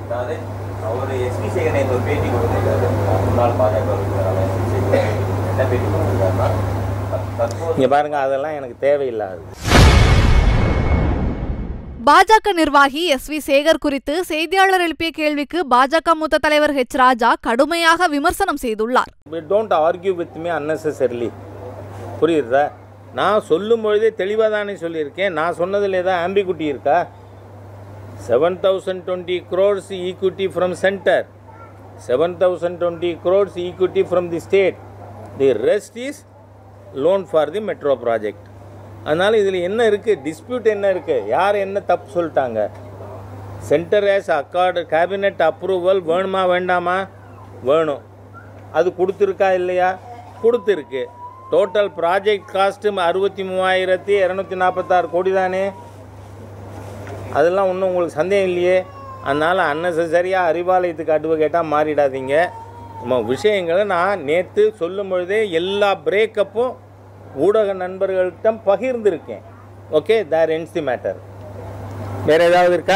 அவர் SP சேகரனை ஒரு பேட்டி கொடுத்திருக்காரு. முன்னாள் பாஜக என்ன பேட்டி கொடுத்திருக்காருன்னா, இங்கே பாருங்க, அதெல்லாம் எனக்கு தேவையில்லாது. பாஜக நிர்வாகி எஸ்வி சேகர் குறித்து செய்தியாளர் எழுப்பிய கேள்விக்கு பாஜக மூத்த தலைவர் ஹெச் ராஜா கடுமையாக விமர்சனம் செய்துள்ளார். Don't argue with me unnecessarily. புரியுதா? நான் சொல்லும் பொழுதே தெளிவாக தானே சொல்லியிருக்கேன். நான் சொன்னதில் ஏதாவது ஆம்பிகுட்டி இருக்கா? 7,020 crores equity from center, 7,020 crores equity from the state. The rest is loan for the metro project. அதனால் இதில் என்ன இருக்குது? டிஸ்பியூட் என்ன இருக்குது? யார் என்ன தப்பு சொல்லிட்டாங்க? Centre has accord cabinet approval வேணுமா வேண்டாமா? வேணும். அது கொடுத்துருக்கா இல்லையா? கொடுத்துருக்கு. டோட்டல் ப்ராஜெக்ட் காஸ்ட்டு 63,246 கோடி தானே. அதெல்லாம் ஒன்றும் உங்களுக்கு சந்தேகம் இல்லையே. அதனால் அன்னெசரியாக அறிவாலயத்துக்கு அட்வொகேட்டாக மாறிடாதீங்க. நம்ம விஷயங்களை நான் நேற்று சொல்லும் பொழுதே எல்லா பிரேக்கப்பும் ஊடக நண்பர்கள்ட்ட பகிர்ந்துருக்கேன். Okay, there ends the matter. வேறு ஏதாவது இருக்கா?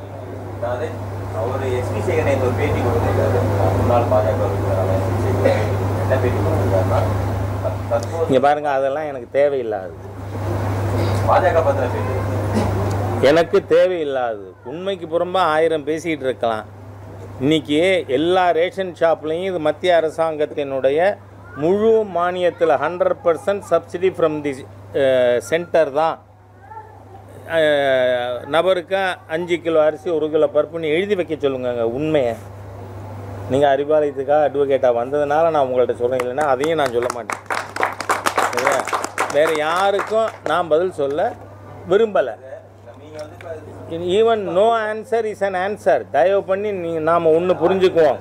அவர் எஸ்பி சேகரனை ஒரு பேட்டி கொடுத்திருக்காரு. முன்னாள் பாஜக என்ன பேட்டி கொடுத்திருக்காருன்னா, இங்கே பாருங்கள், அதெல்லாம் எனக்கு தேவையில்லாது. பாஜக பத்திர பேட்டி எனக்கு தேவையில்லாது. உண்மைக்கு புறம்பாக 1000 பேசிகிட்டு இருக்கலாம். இன்றைக்கி எல்லா ரேஷன் ஷாப்லேயும் இது மத்திய அரசாங்கத்தினுடைய முழு மானியத்தில் 100% சப்சிடி ஃப்ரம் தி சென்டர் தான். நபருக்கு 5 கிலோ அரிசி 1 கிலோ பருப்புன்னு எழுதி வைக்க சொல்லுங்க உண்மையை. நீங்கள் அறிவாலயத்துக்காக அட்வொகேட்டாக வந்ததுனால நான் உங்கள்கிட்ட சொல்கிறேன். இல்லைன்னா அதையும் நான் சொல்ல மாட்டேன். வேறு யாருக்கும் நான் பதில் சொல்ல விரும்பலை. Even no answer is an answer. தயவு பண்ணி நாம் ஒன்று புரிஞ்சுக்குவோம்.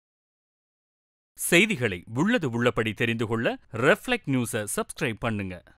செய்திகளை உள்ளது உள்ளபடி தெரிந்து கொள்ள ரெஃப்ளெக்ட் நியூஸை சப்ஸ்கிரைப் பண்ணுங்க.